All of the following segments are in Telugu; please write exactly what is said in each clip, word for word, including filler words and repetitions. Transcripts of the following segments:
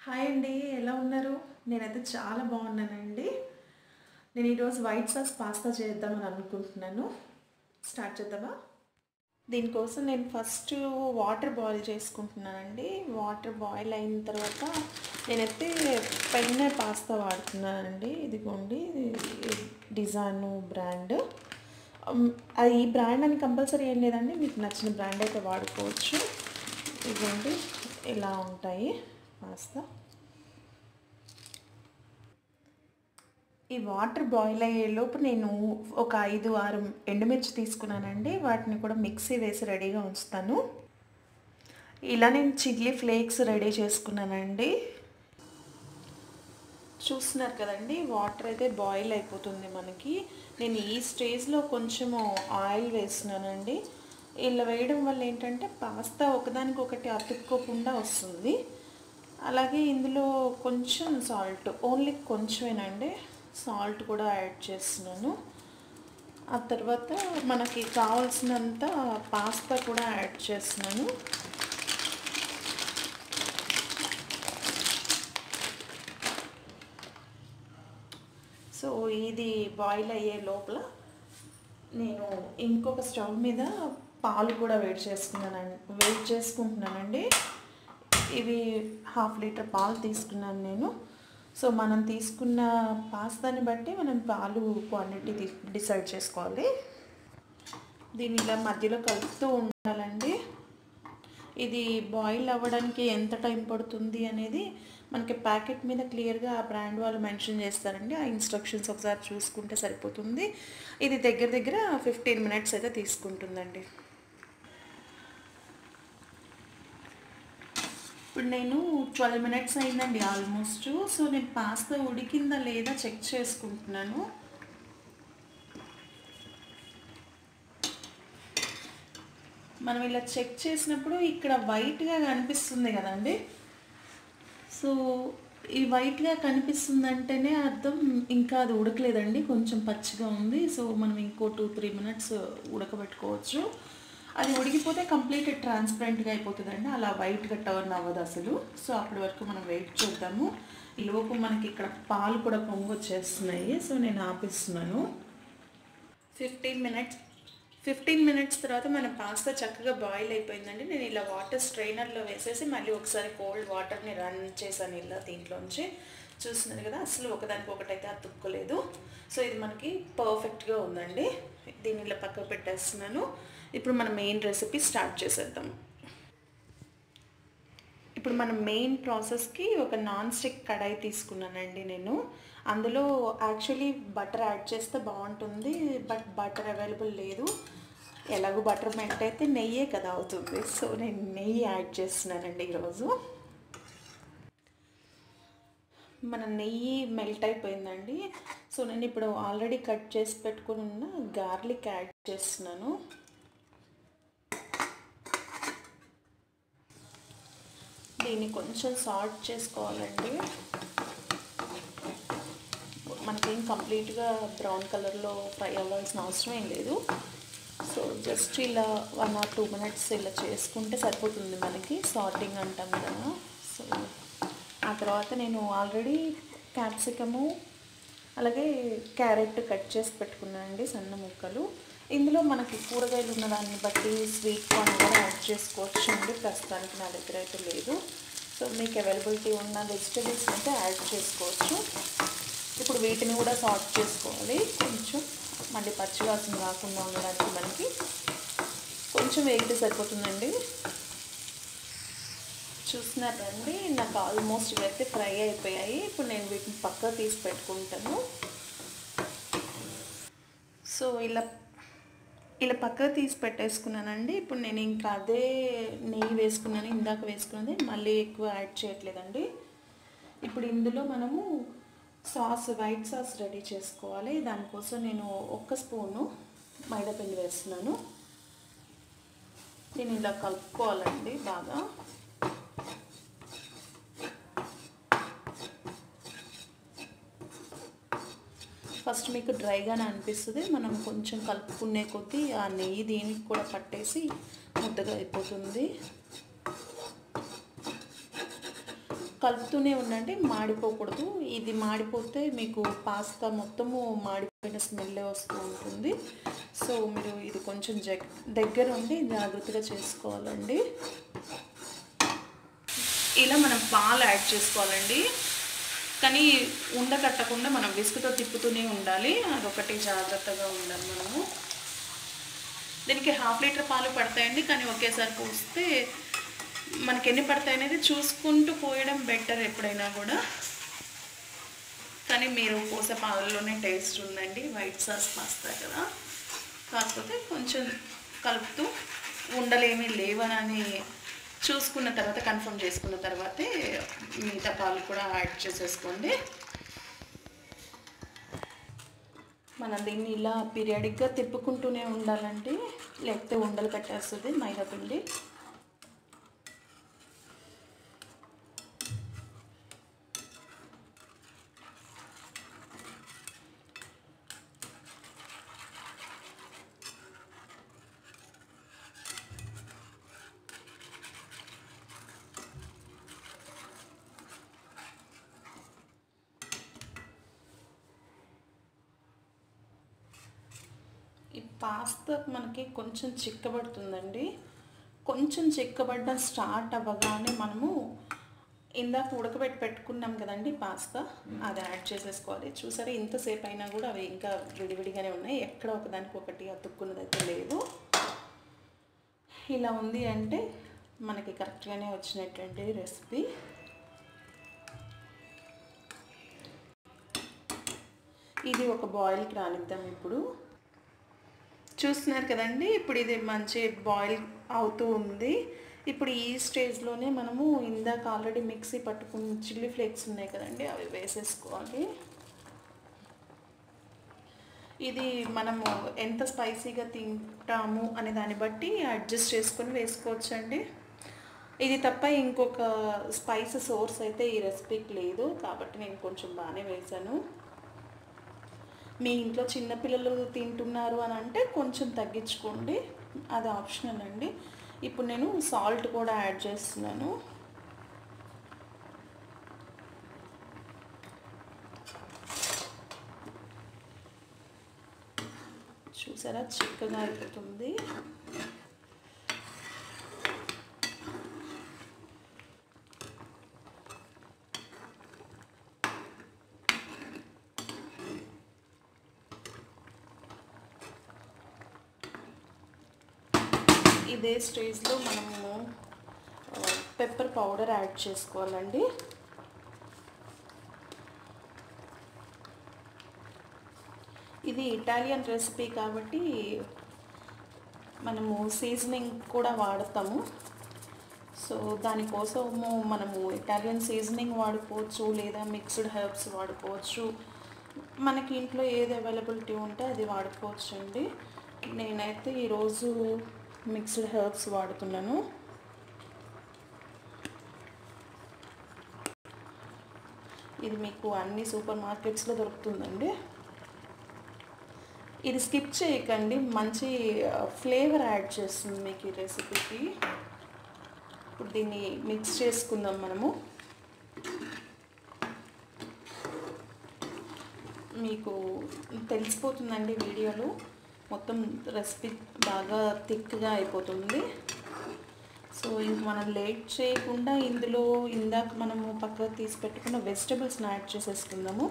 హాయ్ అండి, ఎలా ఉన్నారు? నేనైతే చాలా బాగున్నానండి. నేను ఈరోజు వైట్ సాస్ పాస్తా చేద్దామని అనుకుంటున్నాను. స్టార్ట్ చేద్దామా? దీనికోసం నేను ఫస్ట్ వాటర్ బాయిల్ చేసుకుంటున్నానండి. వాటర్ బాయిల్ అయిన తర్వాత నేనైతే పెన్నే పాస్తా వాడుతున్నానండి. ఇదిగోండి, డిజైను బ్రాండ్. అది ఈ బ్రాండ్ అని కంపల్సరీ ఏం లేదండి, మీకు నచ్చిన బ్రాండ్ అయితే వాడుకోవచ్చు. ఇదిగోండి, ఇలా ఉంటాయి పాస్తా. ఈ వాటర్ బాయిల్ అయ్యేలోపు నేను ఒక ఐదు ఆరు ఎండుమిర్చి తీసుకున్నానండి. వాటిని కూడా మిక్సీ వేసి రెడీగా ఉంచుతాను. ఇలా నేను చిల్లీ ఫ్లేక్స్ రెడీ చేసుకున్నానండి. చూస్తున్నారు కదండి, వాటర్ అయితే బాయిల్ అయిపోతుంది మనకి. నేను ఈ స్టేజ్లో కొంచెము ఆయిల్ వేస్తున్నానండి. ఇలా వేయడం వల్ల ఏంటంటే పాస్తా ఒకదానికొకటి అతుక్కోకుండా వస్తుంది. అలాగే ఇందులో కొంచెం సాల్ట్, ఓన్లీ కొంచెమేనండి, సాల్ట్ కూడా యాడ్ చేస్తున్నాను. ఆ తర్వాత మనకి కావాల్సినంత పాస్తా కూడా యాడ్ చేస్తున్నాను. సో ఇది బాయిల్ అయ్యే లోపల నేను ఇంకొక స్టవ్ మీద పాలు కూడా వేడి చేసుకున్నానండి వేడి చేసుకుంటున్నానండి ఇవి హాఫ్ లీటర్ పాలు తీసుకున్నాను నేను. సో మనం తీసుకున్న పాస్తాని బట్టి మనం పాలు క్వాంటిటీ డిసైడ్ చేసుకోవాలి. దీన్ని ఇలా మధ్యలో కలుపుతూ ఉండాలండి. ఇది బాయిల్ అవ్వడానికి ఎంత టైం పడుతుంది అనేది మనకి ప్యాకెట్ మీద క్లియర్గా ఆ బ్రాండ్ వాళ్ళు మెన్షన్ చేస్తారండి. ఆ ఇన్స్ట్రక్షన్స్ ఒకసారి చూసుకుంటే సరిపోతుంది. ఇది దగ్గర దగ్గర ఫిఫ్టీన్ మినిట్స్ అయితే తీసుకుంటుందండి. ఇప్పుడు నేను ట్వెల్వ్ మినిట్స్ అయిందండి ఆల్మోస్ట్. సో నేను పాస్తా ఉడికిందా లేదా చెక్ చేసుకుంటున్నాను. మనం ఇలా చెక్ చేసినప్పుడు ఇక్కడ వైట్గా కనిపిస్తుంది కదండి. సో ఈ వైట్గా కనిపిస్తుందంటేనే అర్థం ఇంకా అది ఉడకలేదండి, కొంచెం పచ్చిగా ఉంది. సో మనం ఇంకో టూ త్రీ మినిట్స్ ఉడకబెట్టుకోవచ్చు. అది ఉడికిపోతే కంప్లీట్ ట్రాన్స్పరెంట్గా అయిపోతుందండి, అలా వైట్గా టర్న్ అవ్వదు అసలు. సో అప్పటి వరకు మనం వెయిట్ చేద్దాము. ఈ లోపు మనకి ఇక్కడ పాలు కూడా పొంగు వచ్చేస్తున్నాయి. సో నేను ఆపిస్తున్నాను. ఫిఫ్టీన్ మినిట్స్ ఫిఫ్టీన్ మినిట్స్ తర్వాత మన పాస్తా చక్కగా బాయిల్ అయిపోయిందండి. నేను ఇలా వాటర్ స్ట్రైనర్లో వేసేసి మళ్ళీ ఒకసారి కోల్డ్ వాటర్ని రన్ చేశాను ఇలా దీంట్లోంచి. చూస్తున్నారు కదా, అసలు ఒకదానికి ఒకటైతే అతుక్కోలేదు. సో ఇది మనకి పర్ఫెక్ట్గా ఉందండి. దీన్ని ఇలా పక్కకు పెట్టేస్తున్నాను. ఇప్పుడు మన మెయిన్ రెసిపీ స్టార్ట్ చేసేద్దాం. ఇప్పుడు మన మెయిన్ ప్రాసెస్కి ఒక నాన్ స్టిక్ కడాయి తీసుకున్నానండి నేను. అందులో యాక్చువల్లీ బటర్ యాడ్ చేస్తే బాగుంటుంది, బట్ బటర్ అవైలబుల్ లేదు. ఎలాగో బటర్ మెల్ట్ అయితే నెయ్యే కదా అవుతుంది. సో నేను నెయ్యి యాడ్ చేస్తున్నానండి ఈరోజు. మన నెయ్యి మెల్ట్ అయిపోయిందండి. సో నేను ఇప్పుడు ఆల్రెడీ కట్ చేసి పెట్టుకుని ఉన్న గార్లిక్ యాడ్ చేస్తున్నాను. దీన్ని కొంచెం సాల్ట్ చేసుకోవాలండి. మనకేం కంప్లీట్గా బ్రౌన్ కలర్లో ఫ్రై అవ్వాల్సిన అవసరం ఏం లేదు. సో జస్ట్ ఇలా వన్ ఆర్ టూ మినిట్స్ ఇలా చేసుకుంటే సరిపోతుంది మనకి, సాల్టింగ్ అంటాం కదా. సో ఆ తర్వాత నేను ఆల్రెడీ క్యాప్సికము అలాగే క్యారెట్ కట్ చేసి పెట్టుకున్నానండి సన్న ముక్కలు. ఇందులో మనకి కూరగాయలు ఉన్న దాన్ని బట్టి స్వీట్ కార్న్ కూడా యాడ్ చేసుకోవచ్చు అండి. ప్రస్తుతానికి నా దగ్గర అయితే లేదు. సో మీకు అవైలబిలిటీ ఉన్న వెజిటేబుల్స్ అయితే యాడ్ చేసుకోవచ్చు. ఇప్పుడు వీటిని కూడా సార్ట్ చేసుకోవాలి కొంచెం, మళ్ళీ పచ్చివాసన రాకుండా ఉండడానికి మనకి కొంచెం వేగితే సరిపోతుందండి. చూస్తున్నారండి, నాకు ఆల్మోస్ట్ ఇవైతే ఫ్రై అయిపోయాయి. ఇప్పుడు నేను వీటిని పక్కా తీసి పెట్టుకుంటాను. సో ఇలా ఇలా పక్కకు తీసి పెట్టేసుకున్నానండి. ఇప్పుడు నేను ఇంకా అదే నెయ్యి వేసుకున్నాను, ఇందాక వేసుకున్నది మళ్ళీ ఎక్కువ యాడ్ చేయట్లేదండి. ఇప్పుడు ఇందులో మనము సాస్, వైట్ సాస్ రెడీ చేసుకోవాలి. దానికోసం నేను ఒక్క స్పూను మైదాపిండి వేస్తున్నాను. దీన్ని ఇలా కలుపుకోవాలండి బాగా. ఫస్ట్ మీకు డ్రైగానే అనిపిస్తుంది, మనం కొంచెం కలుపుకునే కొద్దీ ఆ నెయ్యి దీనికి కూడా పట్టేసి ముద్దగా అయిపోతుంది. కలుపుతూనే ఉండండి, మాడిపోకూడదు. ఇది మాడిపోతే మీకు పాస్తా మొత్తము మాడిపోయిన స్మెల్ వస్తూ ఉంటుంది. సో మీరు ఇది కొంచెం జగ్ దగ్గర ఉండి జాగ్రత్తగా చేసుకోవాలండి. ఇలా మనం పాలు యాడ్ చేసుకోవాలండి, కానీ ఉండకట్టకుండా మనం విసుగుతో తిప్పుతూనే ఉండాలి. అదొకటి జాగ్రత్తగా ఉండాలి మనము. దీనికి హాఫ్ లీటర్ పాలు పడతాయండి, కానీ ఒకేసారి పోస్తే మనకి ఎన్ని పడతాయి అనేది చూసుకుంటూ పోయడం బెటర్ ఎప్పుడైనా కూడా. కానీ మీరు పోసే పాలలోనే టేస్ట్ ఉందండి, వైట్ సాస్ పాస్తా కదా. కాకపోతే కొంచెం కలుపుతూ ఉండలేమీ లేవనని చూసుకున్న తర్వాత, కన్ఫర్మ్ చేసుకున్న తర్వాతే మిగతా పాలు కూడా యాడ్ చేసేసుకోండి. మనం దీన్ని ఇలా పీరియాడిక్గా తిప్పుకుంటూనే ఉండాలండి, లేకపోతే ఉండలు కట్టేస్తుంది మైదా పిండి. ఈ పాస్తా మనకి కొంచెం చిక్కబడుతుందండి. కొంచెం చిక్కబడ్డ స్టార్ట్ అవ్వగానే మనము ఇందాక ఉడకబెట్టి పెట్టుకున్నాం కదండి పాస్తా, అది యాడ్ చేసేసుకోవాలి. చూసారా, ఇంతసేపు అయినా కూడా అవి ఇంకా విడివిడిగానే ఉన్నాయి, ఎక్కడ ఒకదానికి ఒకటి అతుక్కున్నది అయితే లేదు. ఇలా ఉంది అంటే మనకి కరెక్ట్గానే వచ్చినటువంటి రెసిపీ. ఇది ఒక బాయిల్కి రానిద్దాం. ఇప్పుడు చూస్తున్నారు కదండి, ఇప్పుడు ఇది మంచి బాయిల్ అవుతూ ఉంది. ఇప్పుడు ఈ స్టేజ్లోనే మనము ఇందాక ఆల్రెడీ మిక్సీ పట్టుకున్న చిల్లీ ఫ్లేక్స్ ఉన్నాయి కదండి, అవి వేసేసుకోవాలి. ఇది మనము ఎంత స్పైసీగా తింటాము అనే దాన్ని బట్టి అడ్జస్ట్ చేసుకొని వేసుకోవచ్చండి. ఇది తప్ప ఇంకొక స్పైస్ సోర్స్ అయితే ఈ రెసిపీకి లేదు, కాబట్టి నేను కొంచెం బాగానే వేసాను. మీ ఇంట్లో చిన్నపిల్లలు తింటున్నారు అని అంటే కొంచెం తగ్గించుకోండి, అది ఆప్షనల్ అండి. ఇప్పుడు నేను సాల్ట్ కూడా యాడ్ చేస్తున్నాను. చూసారా, చిక్కగా అయిపోతుంది. ఇదే స్టేజ్లో మనము పెప్పర్ పౌడర్ యాడ్ చేసుకోవాలండి. ఇది ఇటాలియన్ రెసిపీ కాబట్టి మనము సీజనింగ్ కూడా వాడతాము. సో దానికోసము మనము ఇటాలియన్ సీజనింగ్ వాడుకోవచ్చు, లేదా మిక్స్డ్ హెర్బ్స్ వాడుకోవచ్చు. మనకి ఇంట్లో ఏది అవైలబిలిటీ ఉంటే అది వాడుకోవచ్చు అండి. నేనైతే ఈరోజు మిక్స్డ్ హెర్బ్స్ వాడుతున్నాను. ఇది మీకు అన్ని సూపర్ మార్కెట్స్లో దొరుకుతుందండి. ఇది స్కిప్ చేయకండి, మంచి ఫ్లేవర్ యాడ్ చేస్తుంది మీకు ఈ రెసిపీకి. ఇప్పుడు దీన్ని మిక్స్ చేసుకుందాం మనము. మీకు తెలిసిపోతుందండి వీడియోలో, మొత్తం రెసిపీ బాగా థిక్గా అయిపోతుంది. సో ఇంక మనం లేట్ చేయకుండా ఇందులో ఇందాక మనము పక్కకు తీసి పెట్టుకున్న వెజిటబుల్స్ని యాడ్ చేసేసుకుందాము.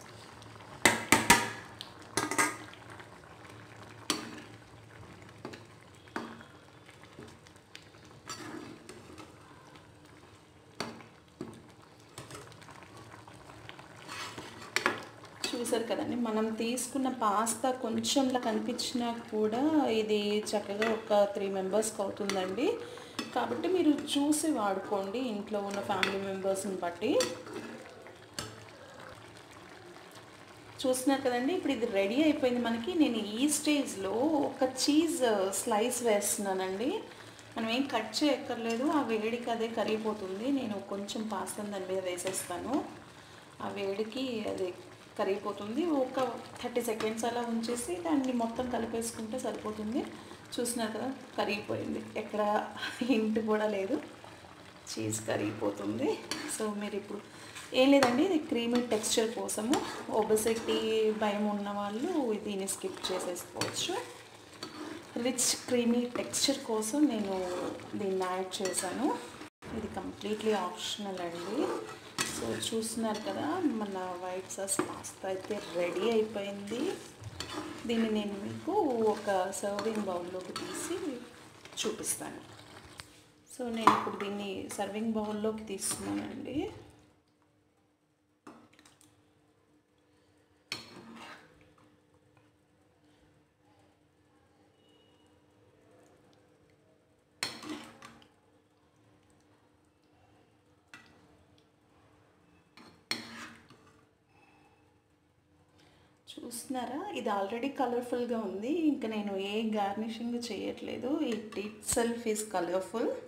చూసారు కదండి, మనం తీసుకున్న పాస్తా కొంచెంలా కనిపించినా కూడా ఇది చక్కగా ఒక త్రీ మెంబర్స్కి అవుతుందండి. కాబట్టి మీరు చూసి వాడుకోండి ఇంట్లో ఉన్న ఫ్యామిలీ మెంబర్స్ని బట్టి. చూస్తున్నారు కదండి, ఇప్పుడు ఇది రెడీ అయిపోయింది మనకి. నేను ఈ స్టేజ్లో ఒక చీజ్ స్లైస్ వేస్తున్నానండి. మనం ఏం కట్ చేయక్కర్లేదు, ఆ వేడికి అదే కరిగిపోతుంది. నేను కొంచెం పాస్తాను దాని మీద వేసేస్తాను, ఆ వేడికి అది కరిగిపోతుంది. ఒక థర్టీ సెకండ్స్ అలా ఉంచేసి దాన్ని మొత్తం కలిపేసుకుంటే సరిపోతుంది. చూస్తున్నారు కదా, కరిగిపోయింది, ఎక్కడ హింట్ కూడా లేదు. చీజ్ కరిగిపోతుంది. సో మీరు ఇప్పుడు ఏం లేదండి, ఇది క్రీమీ టెక్స్చర్ కోసము. ఒబెసిటీ భయం ఉన్న వాళ్ళు దీన్ని స్కిప్ చేసేసుకోవచ్చు. రిచ్ క్రీమీ టెక్స్చర్ కోసం నేను దీన్ని యాడ్ చేశాను. ఇది కంప్లీట్లీ ఆప్షనల్ అండి. సో చూస్తున్నారు కదా, మన వైట్ సాస్ పాస్తా అయితే రెడీ అయిపోయింది. దీన్ని నేను మీకు ఒక సర్వింగ్ బౌల్లోకి తీసి చూపిస్తాను. సో నేను ఇప్పుడు దీన్ని సర్వింగ్ బౌల్లోకి తీస్తున్నానండి. చూస్తున్నారా, ఇది ఆల్రెడీ కలర్ఫుల్గా ఉంది. ఇంకా నేను ఏ గార్నిషింగ్ చేయట్లేదు. It itself is colourful.